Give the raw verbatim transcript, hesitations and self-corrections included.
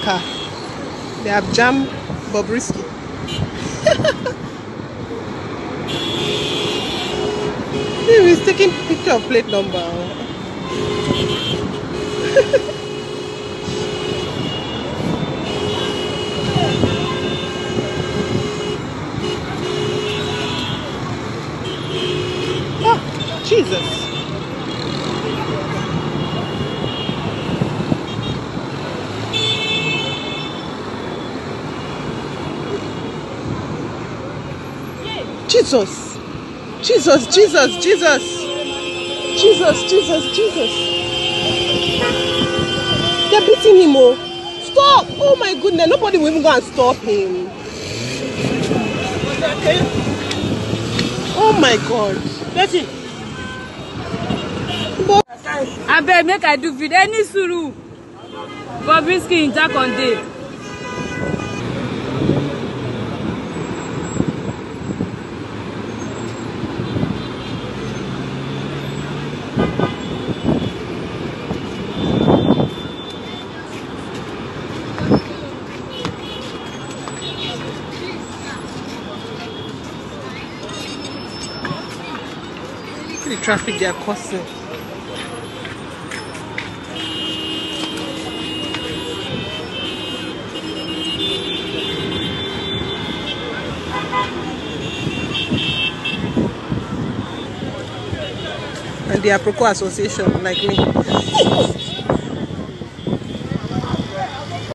car. They have jammed Bobrisky. He's taking picture of plate number. Oh, Jesus. Jesus, Jesus, Jesus, Jesus, Jesus, Jesus, Jesus. They're beating him, oh. Stop! Oh my goodness, nobody will even go and stop him. Oh my God. That's it. I beg, make I do video. Any suru. Bobrisky in Jack on day. The traffic they are causing. And they are Proco Association like me.